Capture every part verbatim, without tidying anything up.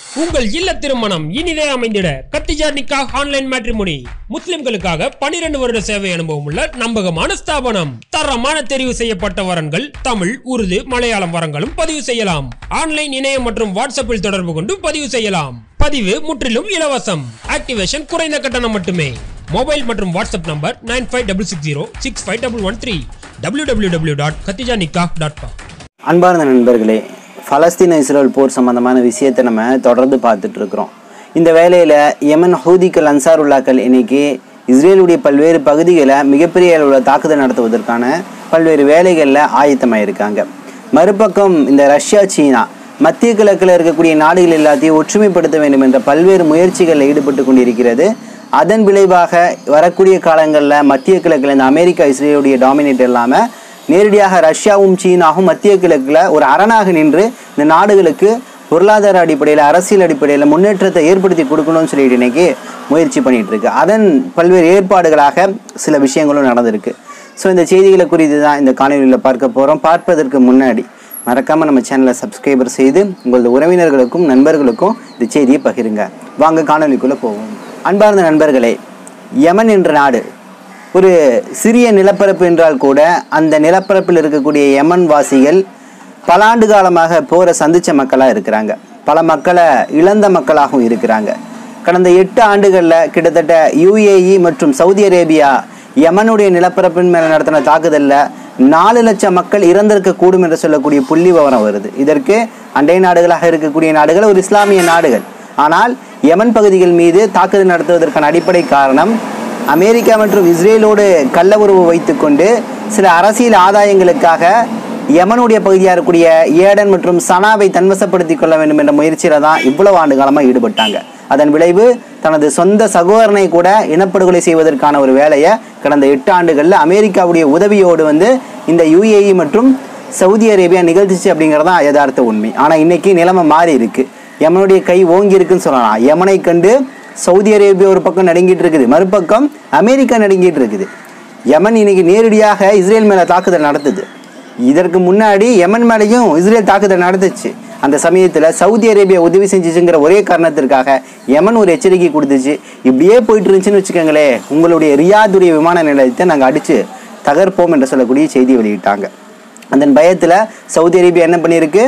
உங்கள் இல்ல திருமணம் இனிதே அமைந்திட கத்திஜா நிக்காஹ் ஆன்லைன் மேட்ரிமோனி முஸ்லிம்களுக்காக பனிரெண்டு வருட சேவை அனுபவம் உள்ள நம்பகமான ஸ்தாபனம். தரமான தெரிவு செய்யப்பட்ட வரன்கள் தமிழ், உருது, மலையாளம் வரங்களும் பதிவு செய்யலாம். ஆன்லைன் இணையம் மற்றும் வாட்ஸ்அப்பில் தொடர்பு கொண்டு பதிவு செய்யலாம். பதிவு முற்றிலும் இலவசம். ஆக்டிவேஷன் குறைந்த கட்டணம் மட்டுமே. மொபைல் மற்றும் WhatsApp number nine five six six zero six five one one three W W W dot Khadija Nikah dot com. அன்பார்ந்த நண்பர்களே, பலஸ்தீன இஸ்ரேல் போர் சம்பந்தமான விஷயத்தை நம்ம தொடர்ந்து பார்த்துட்டு இருக்கிறோம். இந்த வேளையில் யமன் ஹூதிகள் அன்சாருல்லாக்கள் இன்னைக்கு இஸ்ரேலுடைய பல்வேறு பகுதிகளை மிகப்பெரிய அளவில் தாக்குதல் நடத்துவதற்கான பல்வேறு வேலைகளில் ஆயத்தமாயிருக்காங்க. மறுபக்கம் இந்த ரஷ்யா, சீனா மத்திய கிழக்கில் இருக்கக்கூடிய நாடுகள் எல்லாத்தையும் ஒற்றுமைப்படுத்த வேண்டும் என்ற பல்வேறு முயற்சிகளில் ஈடுபட்டு கொண்டிருக்கிறது. அதன் விளைவாக வரக்கூடிய காலங்களில் மத்திய கிழக்கில் இந்த அமெரிக்கா இஸ்ரேலுடைய டாமினேட் இல்லாமல் நேரடியாக ரஷ்யாவும் சீனாவும் மத்திய கிழக்கில் ஒரு அரணாக நின்று இந்த நாடுகளுக்கு பொருளாதார அடிப்படையில், அரசியல் அடிப்படையில் முன்னேற்றத்தை ஏற்படுத்தி கொடுக்கணும்னு சொல்லிட்டு இன்னைக்கு முயற்சி பண்ணிகிட்டு இருக்கு. அதன் பல்வேறு ஏற்பாடுகளாக சில விஷயங்களும் நடந்திருக்கு. ஸோ இந்த செய்திகளை குறித்து தான் இந்த காணொலியில் பார்க்க போகிறோம். பார்ப்பதற்கு முன்னாடி மறக்காமல் நம்ம சேனலை சப்ஸ்கிரைபர் செய்து உங்களது உறவினர்களுக்கும் நண்பர்களுக்கும் இந்த செய்தியை பகிருங்க. வாங்க காணொலிக்குள்ளே போவோம். அன்பார்ந்த நண்பர்களே, யமன் என்ற நாடு ஒரு சிறிய நிலப்பரப்பு என்றால் கூட அந்த நிலப்பரப்பில் இருக்கக்கூடிய யமன் வாசிகள் பல ஆண்டு காலமாக போரை சந்தித்த மக்களாக இருக்கிறாங்க. பல மக்களை இழந்த மக்களாகவும் இருக்கிறாங்க. கடந்த எட்டு ஆண்டுகளில் கிட்டத்தட்ட யுஏஇ மற்றும் சவுதி அரேபியா யமனுடைய நிலப்பரப்பின் மேலே நடத்தின தாக்குதலில் நாலு லட்சம் மக்கள் இறந்திருக்கக்கூடும் என்று சொல்லக்கூடிய புள்ளி விவரம் வருது. இதற்கு அண்டை நாடுகளாக இருக்கக்கூடிய நாடுகள் ஒரு இஸ்லாமிய நாடுகள். ஆனால் யமன் பகுதிகள் மீது தாக்குதல் நடத்துவதற்கான அடிப்படை காரணம் அமெரிக்கா மற்றும் இஸ்ரேலோடு கள்ள உறவு வைத்துக்கொண்டு சில அரசியல் ஆதாயங்களுக்காக யமனுடைய பகுதியாக இருக்கக்கூடிய ஏடன் மற்றும் சனாவை தன்வசப்படுத்தி கொள்ள வேண்டும் என்ற முயற்சியில் தான் இவ்வளவு ஆண்டு காலமாக ஈடுபட்டாங்க. அதன் விளைவு தனது சொந்த சகோதரனை கூட இனப்படுகொலை செய்வதற்கான ஒரு வேலையை கடந்த எட்டு ஆண்டுகளில் அமெரிக்காவுடைய உதவியோடு வந்து இந்த யுஏஇ மற்றும் சவுதி அரேபியா நிகழ்ச்சிச்சு அப்படிங்கிறது தான் யதார்த்த உண்மை. ஆனால் இன்னைக்கு நிலைமை மாறி இருக்கு. யமனுடைய கை ஓங்கி இருக்குன்னு சொல்லலாம். யமனை கண்டு சவுதி அரேபியா ஒரு பக்கம் நடுங்கிட்டு இருக்குது, மறுபக்கம் அமெரிக்கா நடுங்கிட்டு இருக்குது. யமன் இன்னைக்கு நேரடியாக இஸ்ரேல் மேலே தாக்குதல் நடத்துது. இதற்கு முன்னாடி யமன் மேலேயும் இஸ்ரேல் தாக்குதல் நடத்துச்சு. அந்த சமயத்தில் சவுதி அரேபியா உதவி செஞ்சிச்சுங்கிற ஒரே காரணத்திற்காக யமன் ஒரு எச்சரிக்கை கொடுத்துச்சு. இப்படியே போயிட்டு இருந்துச்சுன்னு வச்சுக்கோங்களேன், உங்களுடைய ரியாதுடைய விமான நிலையத்தை நாங்கள் அடித்து தகர்ப்போம் என்று சொல்லக்கூடிய செய்தி வெளியிட்டாங்க. அதன் பயத்தில் சவுதி அரேபியா என்ன பண்ணியிருக்கு,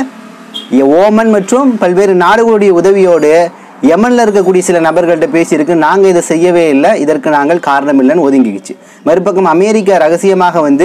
ஓமன் மற்றும் பல்வேறு நாடுகளுடைய உதவியோடு யமனில் இருக்கக்கூடிய சில நபர்கள்ட்ட பேசியிருக்கு. நாங்கள் இதை செய்யவே இல்லை, இதற்கு நாங்கள் காரணம் இல்லைன்னு ஒதுங்கிக்குச்சு. மறுபக்கம் அமெரிக்கா ரகசியமாக வந்து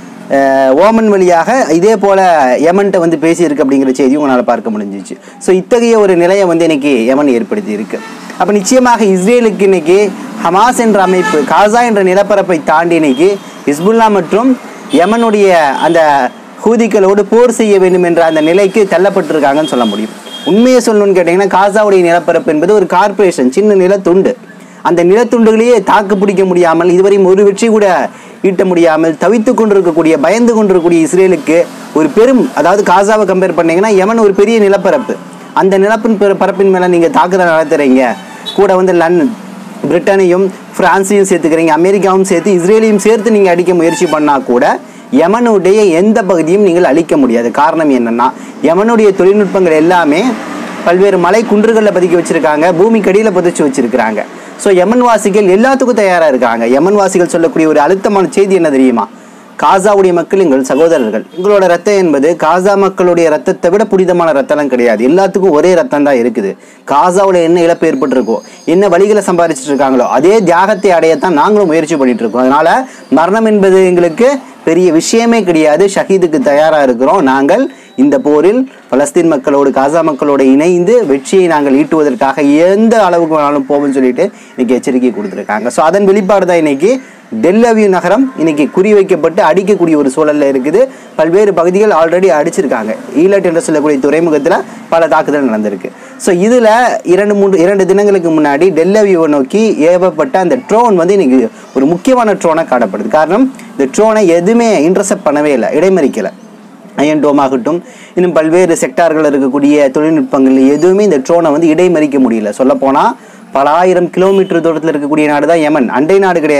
ஓமன் வழியாக இதே போல் யமன்கிட்ட வந்து பேசியிருக்கு அப்படிங்கிற செய்தியும் உங்களால் பார்க்க முடிஞ்சிச்சு. ஸோ இத்தகைய ஒரு நிலையை வந்து இன்னைக்கு யமன் ஏற்படுத்தி இருக்கு. அப்போ நிச்சயமாக இஸ்ரேலுக்கு இன்னைக்கு ஹமாஸ் என்ற அமைப்பு காசா என்ற நிலப்பரப்பை தாண்டி இன்னைக்கு ஹிஸ்புல்லா மற்றும் யமனுடைய அந்த ஹூதிகளோடு போர் செய்ய வேண்டும் என்ற அந்த நிலைக்கு தள்ளப்பட்டிருக்காங்கன்னு சொல்ல முடியும். உண்மையை சொல்லணும்னு கேட்டிங்கன்னா, காசாவுடைய நிலப்பரப்பு என்பது ஒரு கார்பரேஷன், சின்ன நிலத்துண்டு. அந்த நிலத்துண்டுகளையே தாக்கு பிடிக்க முடியாமல், இதுவரையும் ஒரு வெற்றி கூட ஈட்ட முடியாமல் தவித்து கொண்டிருக்கக்கூடிய, பயந்து கொண்டிருக்கக்கூடிய இஸ்ரேலுக்கு ஒரு பெரும், அதாவது காசாவை கம்பேர் பண்ணிங்கன்னா யமன் ஒரு பெரிய நிலப்பரப்பு. அந்த நிலப்பின் பரப்பின் மேலே நீங்கள் தாக்குதல் நடத்துகிறீங்க, கூட வந்து லண்டன் பிரிட்டனையும் பிரான்ஸையும் சேர்த்துக்கிறீங்க, அமெரிக்காவும் சேர்த்து இஸ்ரேலையும் சேர்த்து நீங்கள் அடிக்க முயற்சி பண்ணால் கூட யமனுடைய எந்த பகுதியும் நீங்கள் அழிக்க முடியாது. காரணம் என்னன்னா, யமனுடைய தொழில்நுட்பங்கள் எல்லாமே பல்வேறு மலை குன்றுகளில் பதிக்க வச்சிருக்காங்க, பூமிக்கு அடியில் புதைச்சி வச்சிருக்கிறாங்க. ஸோ யமன் வாசிகள் எல்லாத்துக்கும் தயாராக இருக்காங்க. யமன் வாசிகள் சொல்லக்கூடிய ஒரு அழுத்தமான செய்தி என்ன தெரியுமா, காசாவுடைய மக்கள் எங்கள் சகோதரர்கள். உங்களோட ரத்தம் என்பது காசா மக்களுடைய ரத்தத்தை விட புனிதமான ரத்தம்லாம் கிடையாது. எல்லாத்துக்கும் ஒரே ரத்தம் தான் இருக்குது. காசாவோட என்ன இழப்பு ஏற்பட்டிருக்கோ, என்ன வழிகளை சம்பாதிச்சுட்டு இருக்காங்களோ அதே தியாகத்தை அடையத்தான் நாங்களும் முயற்சி பண்ணிட்டு இருக்கோம். அதனால மரணம் என்பது எங்களுக்கு பெரிய விஷயமே கிடையாது. ஷஹீதுக்கு தயாராக இருக்கிறோம். நாங்கள் இந்த போரில் பலஸ்தீன் மக்களோடு காசா மக்களோடு இணைந்து வெற்றியை நாங்கள் ஈட்டுவதற்காக எந்த அளவுக்கு வேணாலும் போவோம்னு சொல்லிட்டு இன்னைக்கு எச்சரிக்கை கொடுத்துருக்காங்க. ஸோ அதன் வெளிப்பாடு தான் இன்னைக்கு டெல் அவீவ் நகரம் இன்னைக்கு குறிவைக்கப்பட்டு அடிக்கக்கூடிய ஒரு சூழலில் இருக்குது. பல்வேறு பகுதிகள் ஆல்ரெடி அடிச்சிருக்காங்க. ஈலட் என்று சொல்லக்கூடிய துறைமுகத்தில் பல தாக்குதல் நடந்திருக்கு. ஸோ இதில் இரண்டு மூன்று இரண்டு தினங்களுக்கு முன்னாடி டெல் அவீவை நோக்கி ஏவப்பட்ட அந்த ட்ரோன் வந்து இன்னைக்கு ஒரு முக்கியமான ட்ரோனாக காணப்படுது. காரணம், இந்த ட்ரோனை எதுவுமே இன்டர்செப்ட் பண்ணவே இல்லை, இடைமறிக்கலை. அயன் டோம் ஆகட்டும், இன்னும் பல்வேறு செக்டார்கள் இருக்கக்கூடிய தொழில்நுட்பங்கள் எதுவுமே இந்த ட்ரோனை வந்து இடைமறிக்க முடியல. சொல்லப்போனால் பல ஆயிரம் கிலோமீட்டர் தூரத்தில் இருக்கக்கூடிய நாடு தான் யமன், அண்டை நாடு கிடையாது.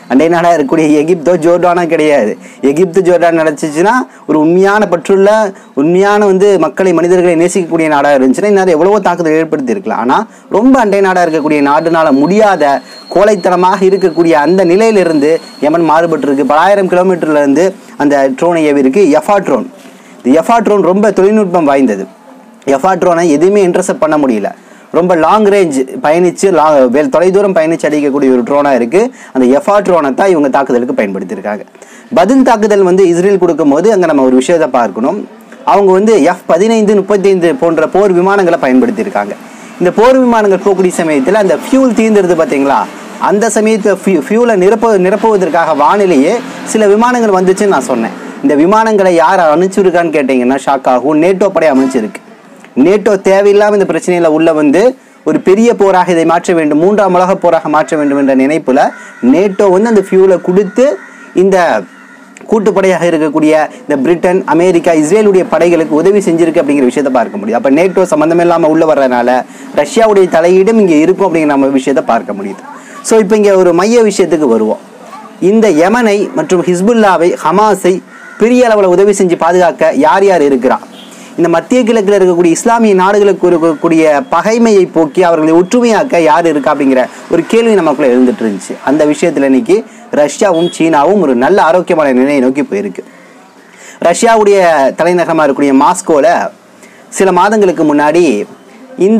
அண்டை நாடாக இருக்கக்கூடிய எகிப்தோ ஜோர்டானோ கிடையாது. எகிப்து ஜோர்டான் நடந்துச்சுன்னா ஒரு உண்மையான பற்றுள்ள உண்மையான வந்து மக்களை மனிதர்களை நேசிக்கக்கூடிய நாடாக இருந்துச்சுன்னா இன்னும் எவ்வளவோ தாக்குதல் ஏற்படுத்தி இருக்கலாம். ஆனால் ரொம்ப அண்டை நாடாக இருக்கக்கூடிய நாடுனால முடியாத கோழைத்தனமாக இருக்கக்கூடிய அந்த நிலையிலிருந்து யமன் மாறுபட்டு இருக்கு. பலாயிரம் கிலோமீட்டர்ல இருந்து அந்த ட்ரோனை ஏவி இருக்கு. எஃபா ட்ரோன் இந்த எஃபா ட்ரோன் ரொம்ப தொழில்நுட்பம் வாய்ந்தது. எஃபா ட்ரோனை எதுவுமே இன்டர்செப்ட் பண்ண முடியல. ரொம்ப லாங் ரேஞ்ச் பயணித்து லா தொலைதூரம் பயணித்து அடிக்கக்கூடிய ஒரு ட்ரோனாக இருக்குது. அந்த எஃபா ட்ரோனை தான் இவங்க தாக்குதலுக்கு பயன்படுத்தியிருக்காங்க. பதில் தாக்குதல் வந்து இஸ்ரேல் கொடுக்கும் போது அங்கே நம்ம ஒரு விஷயத்தை பார்க்கணும். அவங்க வந்து எஃப் பதினைந்து முப்பத்தி ஐந்து போன்ற போர் விமானங்களை பயன்படுத்தியிருக்காங்க. இந்த போர் விமானங்கள் போகக்கூடிய சமயத்தில் அந்த ஃபியூல் தீர்ந்துருது பார்த்தீங்களா, அந்த சமயத்தில் ஃபியூ ஃபியூலை நிரப்ப நிரப்புவதற்காக வானிலேயே சில விமானங்கள் வந்துச்சுன்னு நான் சொன்னேன். இந்த விமானங்களை யார் அனுப்பிச்சிருக்கான்னு கேட்டிங்கன்னா ஷாக் ஆகும். நேட்டோ படை அமைச்சிருக்கு. நேட்டோ தேவையில்லாமல் இந்த பிரச்சனையில் உள்ள வந்து ஒரு பெரிய போராக இதை மாற்ற வேண்டும், மூன்றாம் உலக போராக மாற்ற வேண்டும் என்ற நினைப்பில் நேட்டோ வந்து அந்த ஃபியூலை கொடுத்து இந்த கூட்டுப்படையாக இருக்கக்கூடிய இந்த பிரிட்டன், அமெரிக்கா, இஸ்ரேலுடைய படைகளுக்கு உதவி செஞ்சிருக்கு அப்படிங்கிற விஷயத்தை பார்க்க முடியும். அப்போ நேட்டோ சம்மந்தம் இல்லாமல் உள்ள வர்றதுனால ரஷ்யாவுடைய தலையீடும் இங்கே இருக்கும் அப்படிங்கிற நம்ம விஷயத்தை பார்க்க முடியுது. ஸோ இப்போ இங்கே ஒரு மைய விஷயத்துக்கு வருவோம். இந்த யமனை மற்றும் ஹிஸ்புல்லாவை, ஹமாஸை பெரிய அளவில் உதவி செஞ்சு பாதுகாக்க யார் யார் இருக்கிறா? இந்த மத்திய கிழக்கில் இருக்கக்கூடிய இஸ்லாமிய நாடுகளுக்கு இருக்கக்கூடிய பகைமையை போக்கி அவர்களை ஒற்றுமையாக்க யார் இருக்கா அப்படிங்கிற ஒரு கேள்வி நமக்குள்ள எழுந்துட்டு இருந்துச்சு. அந்த விஷயத்தில் இன்னைக்கு ரஷ்யாவும் சீனாவும் ஒரு நல்ல ஆரோக்கியமான நிலையை நோக்கி போயிருக்கு. ரஷ்யாவுடைய தலைநகரமாக இருக்கக்கூடிய மாஸ்கோவில் சில மாதங்களுக்கு முன்னாடி இந்த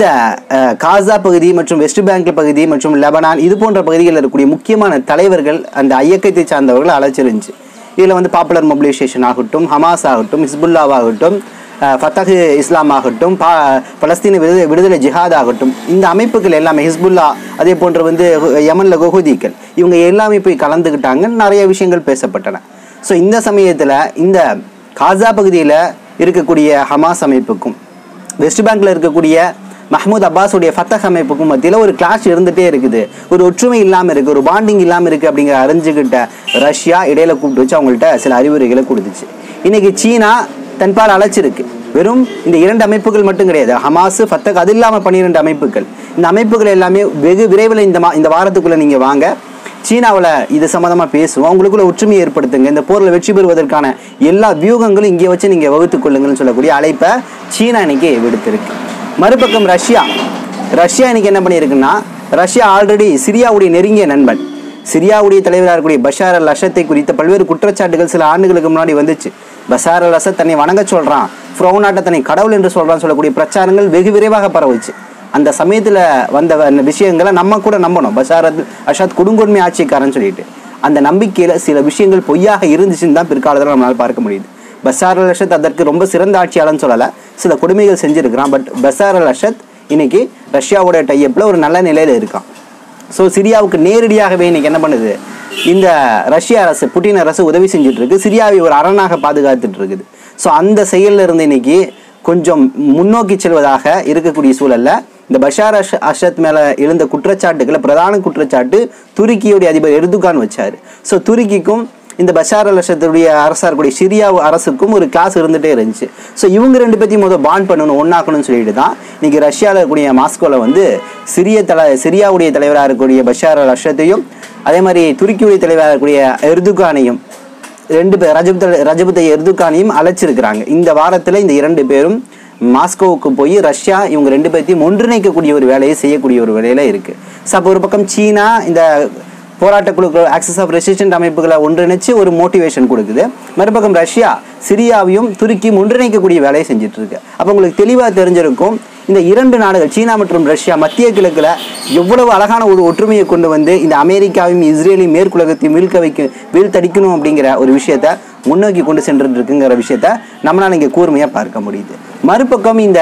காசா பகுதி மற்றும் வெஸ்ட் பேங்க் பகுதி மற்றும் லெபனான் இது போன்ற பகுதிகளில் இருக்கக்கூடிய முக்கியமான தலைவர்கள் அந்த இயக்கத்தை சார்ந்தவர்கள் அழைச்சிருந்துச்சு. இதில் வந்து பாப்புலர் மொபிலைசேஷன் ஆகட்டும், ஹமாஸ் ஆகட்டும், ஹிஸ்புல்லாவாகட்டும், ஃபத்தஹ் இஸ்லாம் ஆகட்டும், பா பலஸ்தீன விடுதலை விடுதலை ஜிஹாத் ஆகட்டும், இந்த அமைப்புகள் எல்லாமே, ஹிஸ்புல்லா, அதே போன்று வந்து யமனில் குஹூதிகள், இவங்க எல்லாமே போய் கலந்துக்கிட்டாங்க. நிறைய விஷயங்கள் பேசப்பட்டன. ஸோ இந்த சமயத்தில் இந்த காசா பகுதியில் இருக்கக்கூடிய ஹமாஸ் அமைப்புக்கும் வெஸ்ட் பேங்கில் இருக்கக்கூடிய மஹ்மூத் அப்பாஸுடைய ஃபத்தஹ் அமைப்புக்கும் மத்தியில் ஒரு கிளாஷ் இருந்துகிட்டே இருக்குது. ஒரு ஒற்றுமை இல்லாமல் இருக்குது, ஒரு பாண்டிங் இல்லாமல் இருக்குது அப்படிங்கிற அறிஞ்சுக்கிட்ட ரஷ்யா இடையில கூப்பிட்டு வச்சு அவங்கள்ட்ட சில அறிவுரைகளை கொடுத்துச்சு. இன்றைக்கி சீனா தன்பால் அழைச்சிருக்கு. வெறும் இந்த இரண்டு அமைப்புகள் மட்டும் கிடையாது, ஹமாஸ், ஃபத்தஹ், அது இல்லாமல் பன்னிரெண்டு அமைப்புகள். இந்த அமைப்புகள் எல்லாமே வெகு விரைவில் இந்த மா இந்த வாரத்துக்குள்ளே நீங்கள் வாங்க, சீனாவில் இது சம்மந்தமாக பேசுவோம், அவங்களுக்குள்ள ஒற்றுமையை ஏற்படுத்துங்க, இந்த போரில் வெற்றி பெறுவதற்கான எல்லா வியூகங்களும் இங்கே வச்சு நீங்கள் வகுத்து கொள்ளுங்கள்னு சொல்லக்கூடிய அழைப்பை சீனா இன்னைக்கு விடுத்திருக்கு. மறுபக்கம் ரஷ்யா ரஷ்யா இன்னைக்கு என்ன பண்ணியிருக்குன்னா, ரஷ்யா ஆல்ரெடி சிரியாவுடைய நெருங்கிய நண்பன், சிரியாவுடைய தலைவராக இருக்கக்கூடிய பஷார் அல் அசத்தை குறித்த பல்வேறு குற்றச்சாட்டுகள் சில ஆண்டுகளுக்கு முன்னாடி வந்துச்சு. பஷார் அல் அசத் தன்னை வணங்க சொல்கிறான், ஃப்ரௌ நாட்டை தன்னை கடவுள் என்று சொல்கிறான்னு சொல்லக்கூடிய பிரச்சாரங்கள் வெகு விரைவாக பரவுச்சு. அந்த சமயத்தில் வந்த விஷயங்களை நம்ம கூட நம்பணும். பஷார் அல் அசத் கொடுங்கொன்மை ஆட்சிக்காரன்னு சொல்லிட்டு அந்த நம்பிக்கையில் சில விஷயங்கள் பொய்யாக இருந்துச்சுன்னு தான் பிற்காலத்தில் நம்மளால் பார்க்க முடியுது. பஷார் அல் அசத் அதற்கு ரொம்ப சிறந்த ஆட்சியாளர்னு சொல்லலை, சில கொடுமைகள் செஞ்சுருக்கிறான். பட் பஷார் அல் அசத் இன்னைக்கு ரஷ்யாவோட டைப்பில் ஒரு நல்ல நிலையில் இருக்கான். ஸோ சிரியாவுக்கு நேரடியாகவே இன்னைக்கு என்ன பண்ணுது, இந்த ரஷ்ய அரசு, புட்டின் அரசு உதவி செஞ்சுட்டு இருக்கு, சிரியாவை ஒரு அரணாக பாதுகாத்துட்டு இருக்குது. ஸோ அந்த செயலில் இருந்து இன்னைக்கு கொஞ்சம் முன்னோக்கி செல்வதாக இருக்கக்கூடிய சூழல்ல இந்த பஷார் அஷ் அஷத் மேலே எழுந்த குற்றச்சாட்டுகளை பிரதான குற்றச்சாட்டு துருக்கியுடைய அதிபர் எர்துகான் வச்சார். ஸோ துருக்கிக்கும் இந்த பஷார் அல் அஷத்துடைய அரசாக இருக்கக்கூடிய சிரியா அரசுக்கும் ஒரு கிளாஸ் இருந்துகிட்டே இருந்துச்சு. ஸோ இவங்க ரெண்டு பேர்த்தையும் முதல் பாண்ட் பண்ணணும், ஒன்றாக்கணும்னு சொல்லிட்டு தான் இன்றைக்கி ரஷ்யாவில் இருக்கக்கூடிய மாஸ்கோவில் வந்து சிரிய தலை சிரியாவுடைய தலைவராக இருக்கக்கூடிய பஷார் அல் அஷத்தையும் அதே மாதிரி துருக்கியுடைய தலைவராக இருக்கக்கூடிய எர்துகானையும் ரெண்டு பேர் ரஜப் ரஜபுத்தை எர்துகானையும் அழைச்சிருக்கிறாங்க. இந்த வாரத்தில் இந்த இரண்டு பேரும் மாஸ்கோவுக்கு போய் ரஷ்யா இவங்க ரெண்டு பேர்த்தையும் ஒன்றிணைக்கக்கூடிய ஒரு வேலையை செய்யக்கூடிய ஒரு வேலையில் இருக்குது. ஸோ அப்போ ஒரு பக்கம் சீனா இந்த போராட்ட குழுக்கள், ஆக்சஸ் ஆஃப் ரெசிஸ்டன்ட் அமைப்புகளை ஒன்றிணைச்சு ஒரு மோட்டிவேஷன் கொடுக்குது. மறுபக்கம் ரஷ்யா சிரியாவையும் துருக்கியும் ஒன்றிணைக்கக்கூடிய வேலையை செஞ்சுட்டு இருக்கு. அப்போ உங்களுக்கு தெளிவாக தெரிஞ்சிருக்கும், இந்த இரண்டு நாடுகள் சீனா மற்றும் ரஷ்யா மத்திய கிழக்கில் எவ்வளவு அழகான ஒரு ஒற்றுமையை கொண்டு வந்து இந்த அமெரிக்காவையும் இஸ்ரேலையும் மேற்குலகத்தையும் வீழ்க்க வைக்க வீழ்த்தடிக்கணும் அப்படிங்கிற ஒரு விஷயத்த முன்னோக்கி கொண்டு சென்றுட்டு இருக்குங்கிற விஷயத்த நம்மளால் இங்கே கூர்மையாக பார்க்க முடியுது. மறுபக்கம் இந்த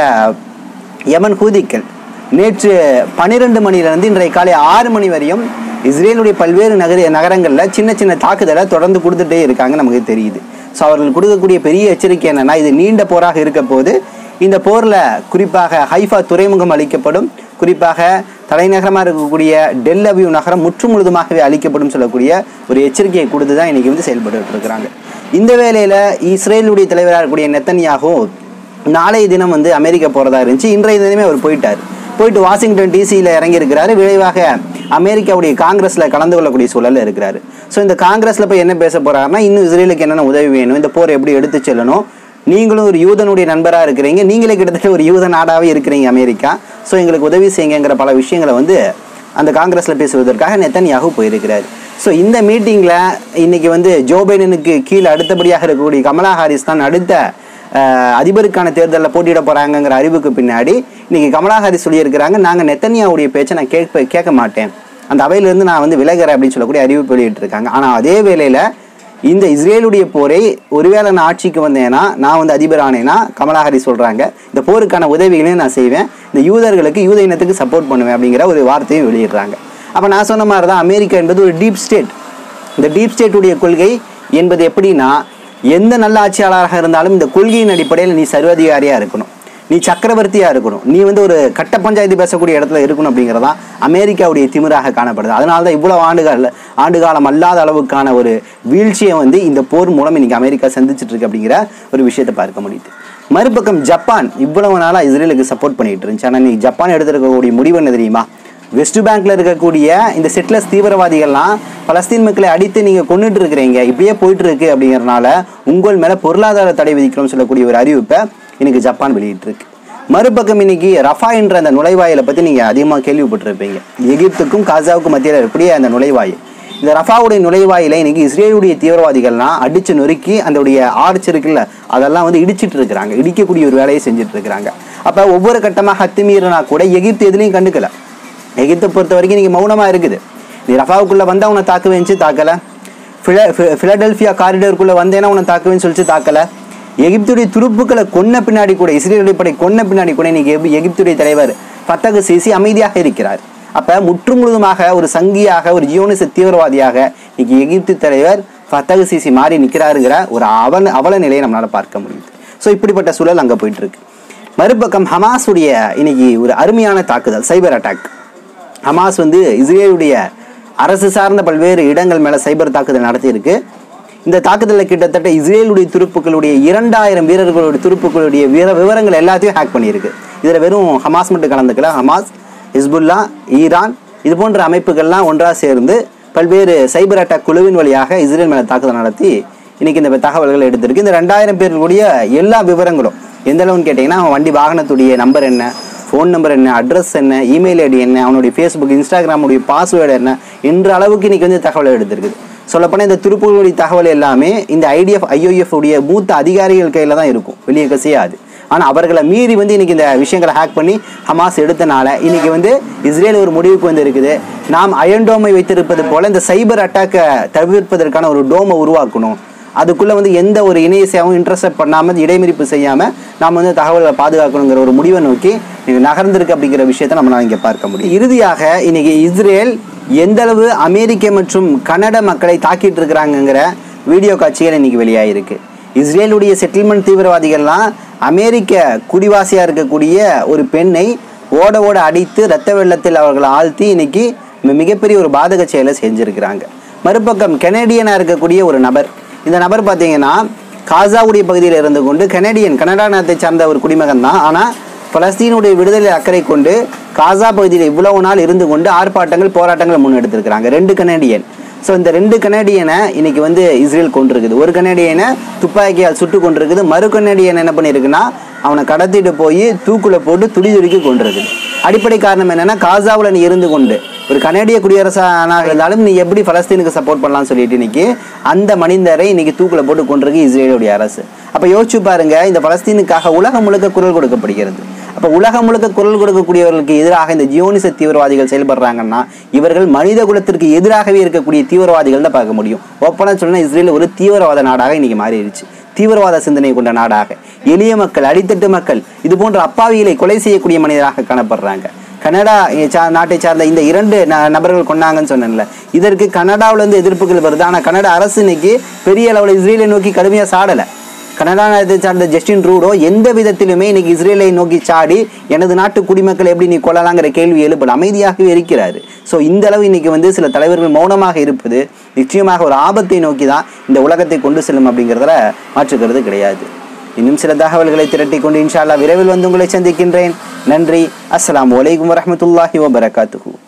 யமன் ஹூதிக்கள் நேற்று பன்னிரெண்டு மணிலேருந்து இன்றைய காலை ஆறு மணி வரையும் இஸ்ரேலுடைய பல்வேறு நகர நகரங்களில் சின்ன சின்ன தாக்குதலை தொடர்ந்து கொடுத்துட்டே இருக்காங்க, நமக்கு தெரியுது. ஸோ அவர்கள் கொடுக்கக்கூடிய பெரிய எச்சரிக்கை என்னென்னா, இது நீண்ட போராக இருக்க போது இந்த போரில் குறிப்பாக ஹைஃபா துறைமுகம் அளிக்கப்படும், குறிப்பாக தலைநகரமாக இருக்கக்கூடிய டெல் அவிவ் நகரம் முற்று முழுதுமாகவே அளிக்கப்படும் சொல்லக்கூடிய ஒரு எச்சரிக்கையை கொடுத்து தான் இன்றைக்கி வந்து செயல்பட்டு இருக்கிறாங்க. இந்த வேளையில் இஸ்ரேலுடைய தலைவராக இருக்கக்கூடிய நெத்தன்யாஹூ நாளைய தினம் வந்து அமெரிக்கா போகிறதா இருந்துச்சு. இன்றைய தினமே அவர் போயிட்டார். போயிட்டு வாஷிங்டன் டிசியில் இறங்கியிருக்கிறாரு. விரைவாக அமெரிக்காவுடைய காங்கிரஸில் கலந்து கொள்ளக்கூடிய சூழலில் இருக்கிறாரு. ஸோ இந்த காங்கிரஸில் போய் என்ன பேச போகிறாருன்னா, இன்னும் இஸ்ரேலுக்கு என்னென்ன உதவி வேணும், இந்த போர் எப்படி எடுத்து செல்லணும், நீங்களும் ஒரு யூதனுடைய நண்பராக இருக்கிறீங்க, நீங்களே கிட்டத்தட்ட ஒரு யூத நாடாகவே இருக்கிறீங்க அமெரிக்கா, ஸோ எங்களுக்கு உதவி செய்யுங்கிற பல விஷயங்களை வந்து அந்த காங்கிரஸில் பேசுவதற்காக நெத்தன்யாகு போயிருக்கிறார். ஸோ இந்த மீட்டிங்கில் இன்றைக்கி வந்து ஜோ பைடனுக்கு கீழே அடுத்தபடியாக இருக்கக்கூடிய கமலா ஹாரிஸ் தான் அடுத்த அதிபருக்கான தேர்தலில் போட்டியிட போகிறாங்கங்கிற அறிவுக்கு பின்னாடி இன்றைக்கி கமலா ஹாரிஸ் சொல்லியிருக்கிறாங்க, நாங்கள் நெத்தன்யாவுடைய பேச்சை நான் கேட்ப கேட்க மாட்டேன், அந்த அவையிலேருந்து நான் வந்து விலகிறேன் அப்படின்னு சொல்லக்கூடிய அறிவிப்பு வெளியிட்டிருக்காங்க. ஆனால் அதே வேளையில் இந்த இஸ்ரேலுடைய போரை ஒருவேளை நான் ஆட்சிக்கு வந்தேன்னா, நான் வந்து அதிபர் ஆனேன்னா, கமலா ஹாரிஸ் சொல்கிறாங்க, இந்த போருக்கான உதவிகளையும் நான் செய்வேன், இந்த யூதர்களுக்கு யூத இனத்துக்கு சப்போர்ட் பண்ணுவேன் அப்படிங்கிற ஒரு வார்த்தையும் வெளியிடுறாங்க. அப்போ நான் சொன்ன மாதிரி தான் அமெரிக்கா என்பது ஒரு டீப் ஸ்டேட். இந்த டீப் ஸ்டேட்டுடைய கொள்கை என்பது எப்படின்னா, எந்த நல்ல ஆட்சியாளராக இருந்தாலும் இந்த கொள்கையின் அடிப்படையில் நீ சர்வாதிகாரியாக இருக்கணும், நீ சக்கரவர்த்தியாக இருக்கணும், நீ வந்து ஒரு கட்ட பஞ்சாயத்து பேசக்கூடிய இடத்துல இருக்கணும் அப்படிங்கிறதான் அமெரிக்காவுடைய திமிராக காணப்படுது. அதனால தான் இவ்வளோ ஆண்டுகால ஆண்டு காலம் அல்லாத அளவுக்கான ஒரு வீழ்ச்சியை வந்து இந்த போர் மூலம் இன்னைக்கு அமெரிக்கா சந்திச்சுட்டு இருக்கு அப்படிங்கிற ஒரு விஷயத்தை பார்க்க முடியுது. மறுபக்கம் ஜப்பான் இவ்வளவு நாளாக இஸ்ரேலுக்கு சப்போர்ட் பண்ணிட்டு இருந்துச்சு. ஆனால் இன்னைக்கு ஜப்பான் எடுத்துருக்கக்கூடிய முடிவு என்ன தெரியுமா? வெஸ்ட் பேங்க்ல இருக்கக்கூடிய இந்த செட்லர்ஸ் தீவிரவாதிகள்லாம் பலஸ்தீன் மக்களை அடித்து நீங்கள் கொண்டுட்டு இருக்கிறீங்க, இப்படியே போயிட்டு இருக்கு அப்படிங்கிறனால உங்கள் மேலே பொருளாதார தடை விதிக்கிறோம்னு சொல்லக்கூடிய ஒரு அறிவிப்பை இன்னைக்கு ஜப்பான் வெளியிட்டு இருக்கு. மறுபக்கம் இன்னைக்கு ரஃபா என்ற அந்த நுழைவாயிலை பற்றி நீங்கள் அதிகமாக கேள்விப்பட்டிருப்பீங்க. எகிப்துக்கும் காசாவுக்கும் மத்தியில் இருக்கக்கூடிய அந்த நுழைவாயில், இந்த ரஃபாவுடைய நுழைவாயிலை இன்னைக்கு இஸ்ரேலுடைய தீவிரவாதிகள்லாம் அடித்து நொறுக்கி அதோடைய ஆர்ச் இருக்குல்ல அதெல்லாம் வந்து இடிச்சிட்டு இருக்கிறாங்க, இடிக்கக்கூடிய ஒரு வேலையை செஞ்சுட்டு இருக்கிறாங்க. அப்போ ஒவ்வொரு கட்டமாக அத்துமீறினா கூட எகிப்து எதுலையும் கண்டுக்கல. எகிப்தை பொறுத்த வரைக்கும் நீங்கள் மௌனமாக இருக்குது. நீ ரஃபாவுக்குள்ளே வந்தால் உன்னை தாக்க வேணுச்சு தாக்கலை, ஃபில ஃபிலடெல்ஃபியா காரிடோருக்குள்ளே வந்தேன்னா உன்னை தாக்க வேணும்னு சொல்லிச்சு தாக்கலை. எகிப்துடைய துருப்புக்களை கொன்ன பின்னாடி கூட, இஸ்ரேலுடைய படை கொன்ன பின்னாடி கூட இன்னைக்கு எகிப்துடைய தலைவர் ஃபத்தஹ் சிசி அமைதியாக இருக்கிறார். அப்போ முற்று முழுதுமாக ஒரு சங்கியாக, ஒரு ஜியோனிச தீவிரவாதியாக இன்னைக்கு எகிப்து தலைவர் ஃபத்தஹ் சிசி மாறி நிற்கிறாருங்கிற ஒரு அவல அவல நிலையை நம்மளால் பார்க்க முடியுது. ஸோ இப்படிப்பட்ட சூழல் அங்கே போயிட்டு இருக்கு. மறுபக்கம் ஹமாஸுடைய இன்னைக்கு ஒரு அருமையான தாக்குதல், சைபர் அட்டாக். ஹமாஸ் வந்து இஸ்ரேலுடைய அரசு சார்ந்த பல்வேறு இடங்கள் மேலே சைபர் தாக்குதல் நடத்தியிருக்கு. இந்த தாக்குதலில் கிட்டத்தட்ட இஸ்ரேலுடைய துருப்புக்களுடைய இரண்டாயிரம் வீரர்களுடைய துருப்புக்களுடைய வீர விவரங்கள் எல்லாத்தையும் ஹேக் பண்ணியிருக்கு. இதில் வெறும் ஹமாஸ் மட்டும் கலந்துக்கல, ஹமாஸ், ஹிஸ்புல்லா, ஈரான் இது போன்ற அமைப்புகள்லாம் ஒன்றாக சேர்ந்து பல்வேறு சைபர் அட்டாக் குழுவின் வழியாக இஸ்ரேல் மேலே தாக்குதல் நடத்தி இன்னைக்கு இந்த தகவல்கள் எடுத்திருக்கு. இந்த ரெண்டாயிரம் பேர்களுடைய எல்லா விவரங்களும் எந்த அளவுன்னு கேட்டிங்கன்னா, அவன் வண்டி வாகனத்துடைய நம்பர் என்ன, ஃபோன் நம்பர் என்ன, அட்ரஸ் என்ன, இமெயில் ஐடி என்ன, அவனுடைய ஃபேஸ்புக், இன்ஸ்டாகிராமுடைய பாஸ்வேர்டு என்ன என்ற அளவுக்கு இன்றைக்கி வந்து தகவல் எடுத்திருக்குது. சொல்லப்போனால் இந்த துருப்புகளுடைய தகவல் எல்லாமே இந்த ஐடிஎஃப் ஐஓஎஃப் உடைய மூத்த அதிகாரிகள் கையில் தான் இருக்கும், வெளியே கசியாது. ஆனால் அவர்களை மீறி வந்து இன்றைக்கி இந்த விஷயங்களை ஹேக் பண்ணி ஹமாஸ் எடுத்தனால இன்றைக்கி வந்து இஸ்ரேல் ஒரு முடிவுக்கு வந்து இருக்குது, நாம் அயன் டோமை வைத்திருப்பது போல் இந்த சைபர் அட்டாக்கை தவிர்ப்பதற்கான ஒரு டோமை உருவாக்கணும், அதுக்குள்ளே வந்து எந்த ஒரு இணைய சேவையும் இன்டர்செப்ட் பண்ணாமல் இடைமறிப்பு செய்யாமல் நாம் வந்து தகவல்களை பாதுகாக்கணுங்கிற ஒரு முடிவை நோக்கி நகர்ந்திருக்கு அப்படிங்கிற விஷயத்தை நம்மளால் இங்கே பார்க்க முடியும். இறுதியாக இன்னைக்கு இஸ்ரேல் எந்த அளவு அமெரிக்க மற்றும் கனடா மக்களை தாக்கிட்டு இருக்கிறாங்கங்கிற வீடியோ காட்சிகள் இன்னைக்கு வெளியாகிருக்கு. இஸ்ரேலுடைய செட்டில்மெண்ட் தீவிரவாதிகள்லாம் அமெரிக்க குடிவாசியாக இருக்கக்கூடிய ஒரு பெண்ணை ஓட ஓட அடித்து இரத்த வெள்ளத்தில் அவர்களை ஆழ்த்தி இன்னைக்கு மிகப்பெரிய ஒரு பாதக செயலை செஞ்சுருக்கிறாங்க. மறுபக்கம் கெனடியனாக இருக்கக்கூடிய ஒரு நபர், இந்த நபர் பார்த்தீங்கன்னா காசாவுடைய பகுதியில் இருந்து கொண்டு கனடியன் கனடா நாட்டை சார்ந்த ஒரு குடிமகன் தான். ஆனால் பலஸ்தீனுடைய விடுதலை அக்கறை கொண்டு காசா பகுதியில் இவ்வளவு நாள் இருந்து கொண்டு ஆர்ப்பாட்டங்கள் போராட்டங்கள் முன்னெடுத்திருக்கிறாங்க. ரெண்டு கனடியன். ஸோ இந்த ரெண்டு கனடியனை இன்னைக்கு வந்து இஸ்ரேல் கொண்டிருக்குது. ஒரு கனடியனை துப்பாக்கியால் சுட்டு கொண்டிருக்குது, மறு கனடியன் என்ன பண்ணியிருக்குன்னா அவனை கடத்திட்டு போய் தூக்குல போட்டு துடி துடிக்கி கொண்டிருக்குது. அடிப்படை காரணம் என்னன்னா, காசாவில் நீ இருந்து கொண்டு ஒரு கனடிய குடியரசானாக இருந்தாலும் நீ எப்படி பலஸ்தீனுக்கு சப்போர்ட் பண்ணலாம்னு சொல்லிட்டு இன்னைக்கு அந்த மனிதரை இன்னைக்கு தூக்குல போட்டு கொண்டிருக்கு இஸ்ரேலுடைய அரசு. அப்போ யோசிச்சு பாருங்க, இந்த பலஸ்தீனுக்காக உலகம் முழுக்க குரல் கொடுக்கப்படுகிறது. அப்போ உலகம் முழுக்க குரல் கொடுக்கக்கூடியவர்களுக்கு எதிராக இந்த ஜியோனிச தீவிரவாதிகள் செயல்படுறாங்கன்னா இவர்கள் மனித குலத்திற்கு எதிராகவே இருக்கக்கூடிய தீவிரவாதிகள் தான் பார்க்க முடியும். ஓப்பனாக சொன்னா இஸ்ரேல் ஒரு தீவிரவாத நாடாக இன்னைக்கு மாறிடுச்சு, தீவிரவாத சிந்தனை கொண்ட நாடாக. எளிய மக்கள், அடித்தட்டு மக்கள், இது போன்ற அப்பாவிகளை கொலை செய்யக்கூடிய மனிதராக காணப்படுறாங்க. கனடா நாட்டை சார்ந்த இந்த இரண்டு நபர்கள் கொண்டாங்கன்னு சொன்னேன்ல, இதற்கு கனடாவிலேருந்து எதிர்ப்புகள் வருது. ஆனால் கனடா அரசு இன்னைக்கு பெரிய அளவில் இஸ்ரேலை நோக்கி கடுமையாக சாடலை. கனடா நாட்டை சார்ந்த ஜஸ்டின் ட்ரூடோ எந்த விதத்திலுமே இன்னைக்கு இஸ்ரேலை நோக்கி சாடி எனது நாட்டு குடிமக்கள் எப்படி நீ கொள்ளலாங்கிற கேள்வி எழுப்பல, அமைதியாகவே இருக்கிறாரு. ஸோ இந்த அளவு இன்னைக்கு வந்து சில தலைவர்கள் மௌனமாக இருப்பது நிச்சயமாக ஒரு ஆபத்தை நோக்கி தான் இந்த உலகத்தை கொண்டு செல்லும் அப்படிங்கிறதுல மாற்றுக்கிறது கிடையாது. இன்னும் சில தகவல்களை திரட்டி கொண்டு இன்ஷா அல்லாஹ் விரைவில் வந்து உங்களை சந்திக்கின்றேன். நன்றி. அஸ்ஸலாமு அலைக்கும் வரஹ்மத்துல்லாஹி வபரகாத்துஹு.